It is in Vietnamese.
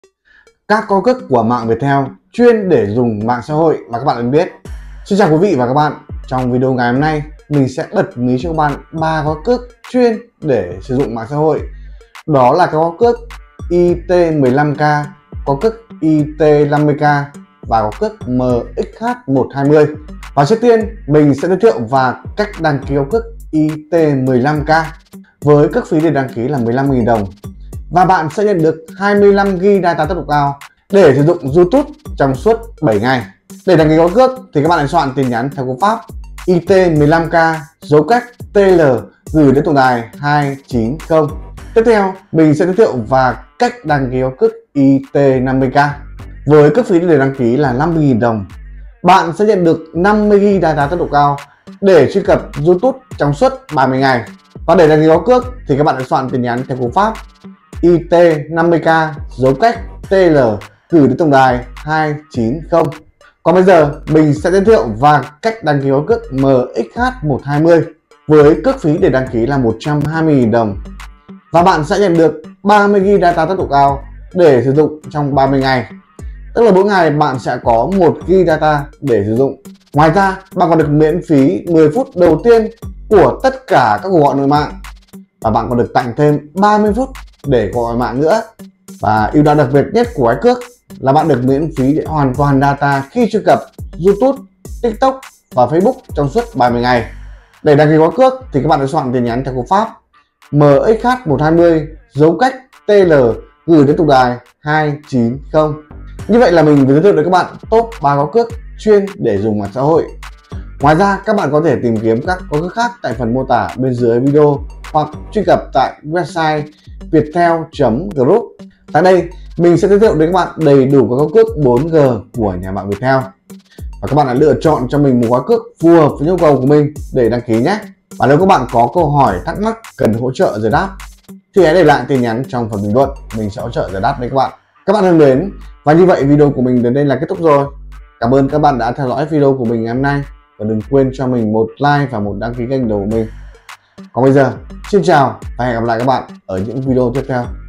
Các cấu cức của mạng Viettel chuyên để dùng mạng xã hội mà các bạn nên biết. Xin chào quý vị và các bạn. Trong video ngày hôm nay, mình sẽ bật mí cho các bạn 3 cấu cức chuyên để sử dụng mạng xã hội. Đó là cấu cức IT15K, cấu cức IT50K và cấu cức MXH120. Và trước tiên, mình sẽ giới thiệu và cách đăng ký cấu cức IT15K. Với cước phí để đăng ký là 15.000 đồng. Và bạn sẽ nhận được 25GB data tốc độ cao để sử dụng YouTube trong suốt 7 ngày. Để đăng ký cấu cước thì các bạn hãy soạn tin nhắn theo cú pháp IT15K dấu cách TL gửi đến tổng đài 290. Tiếp theo, mình sẽ giới thiệu và cách đăng ký cấu cước IT50K. Với cước phí để đăng ký là 50.000 đồng. Bạn sẽ nhận được 50GB data tốc độ cao để truy cập YouTube trong suốt 30 ngày. Và để đăng ký cấu cước thì các bạn hãy soạn tin nhắn theo cú pháp IT50K dấu cách TL gửi đến tổng đài 290. Còn bây giờ mình sẽ giới thiệu và cách đăng ký cấu cước MXH120 với cước phí để đăng ký là 120.000 đồng. Và bạn sẽ nhận được 30GB data tốc độ cao để sử dụng trong 30 ngày. Tức là mỗi ngày bạn sẽ có 1GB data để sử dụng. Ngoài ra, bạn còn được miễn phí 10 phút đầu tiên của tất cả các cuộc gọi nội mạng. Và bạn còn được tặng thêm 30 phút để gọi mạng nữa. Và ưu đãi đặc biệt nhất của cái cước là bạn được miễn phí để hoàn toàn data khi truy cập YouTube, TikTok và Facebook trong suốt 30 ngày. Để đăng ký gói cước thì các bạn hãy soạn tin nhắn theo cú pháp MXH120 dấu cách TL gửi đến tổng đài 290. Như vậy là mình vừa giới thiệu đến các bạn top 3 gói cước chuyên để dùng mạng xã hội. Ngoài ra các bạn có thể tìm kiếm các gói cước khác tại phần mô tả bên dưới video hoặc truy cập tại website viettel.group. Tại đây mình sẽ giới thiệu đến các bạn đầy đủ các gói cước 4G của nhà mạng Viettel. Và các bạn hãy lựa chọn cho mình một gói cước phù hợp với nhu cầu của mình để đăng ký nhé. Và nếu các bạn có câu hỏi thắc mắc cần hỗ trợ giải đáp thì hãy để lại tin nhắn trong phần bình luận, mình sẽ hỗ trợ giải đáp với các bạn. Các bạn thân mến, và như vậy video của mình đến đây là kết thúc rồi. Cảm ơn các bạn đã theo dõi video của mình ngày hôm nay. Và đừng quên cho mình một like và một đăng ký kênh của mình. Còn bây giờ, xin chào và hẹn gặp lại các bạn ở những video tiếp theo.